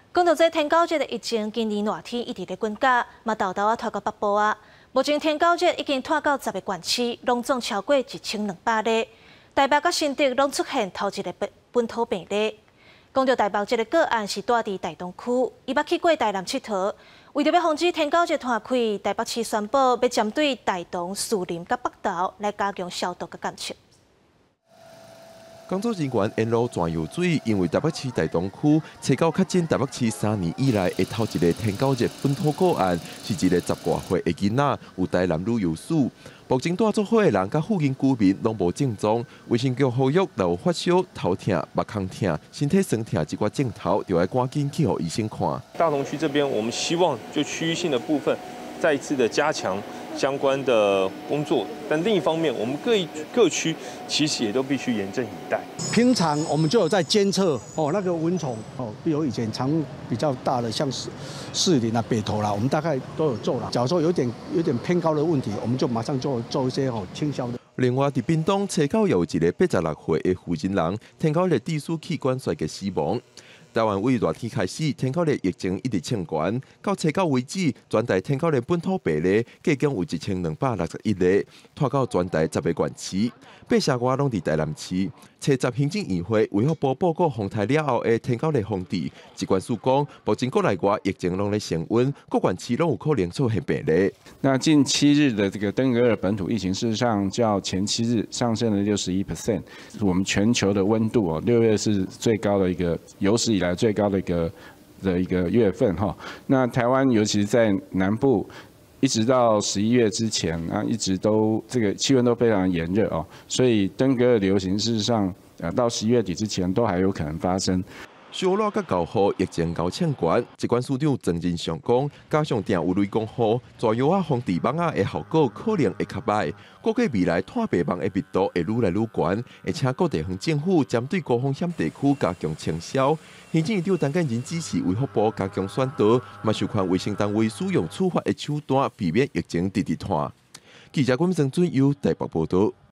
讲到这天狗节的疫情，今年热天一直咧滚价，嘛豆豆拖到北部啊。目前天狗节已经拖到10个县市，拢总超过1200例。台北甲新竹拢出现头一个本土病例。讲到台北这个个案是住伫台东区，伊捌去过台南佚佗，为着要防止天狗节拖开，台北市宣布要针对台东、树林甲北投来加强消毒甲监测。 工作人员沿路转游水，因为台北市台东区查到确诊台北市3年以来的头一个天狗节本土个案，是一个10多岁的囡仔，有带男女有事。目前带做伙的人甲附近居民拢无症状，卫生局呼吁若有发烧、头痛、目眶痛、身体酸痛这挂症头，就要赶紧去予医生看。 大同区这边，我们希望就区域性的部分，再一次的加强 相关的工作，但另一方面，我们各区其实也都必须严阵以待。 平常我们就有在监测那个蚊虫比如以前常比较大的，像士林啊、北投啦，我们大概都有做了。假如说有点偏高的问题，我们就马上就做一些清消的。 另外，伫屏东查到有一个86岁的妇人，天狗日地输器官衰竭死亡。 台湾为热天开始，天狗日疫情一直升悬，到初九为止，全台天狗日本土病例计共有1261例，拖到全台10个县市，8社外拢伫台南市。初10行政议会卫福部报告风台了后的天狗日防治，疾管署讲，目前国内外疫情拢咧升温，各县市拢有可能出现病例。 那近7日的这个登革热本土疫情，事实上较前7日上升了61%。我们全球的温度6月是最高的一个有史以来最高的一个月份哈。那台湾尤其是在南部，一直到11月之前啊，一直都这个气温都非常炎热哦，所以登革热流行事实上到11月底之前都还有可能发生。 小热甲9号疫情高欠悬，疾管署长曾仁祥讲，加上定有雷公雨，蛇药啊防治蚊仔的效果可能会较歹。估计未来炭白蚊的密度会愈来愈悬，而且各地方政府针对高风险地区加强清消。行政院长陈建仁指示卫福部加强宣导，嘛授权卫生单位使用处罚的手段，避免疫情直直拖。记者郭明生由台北报道。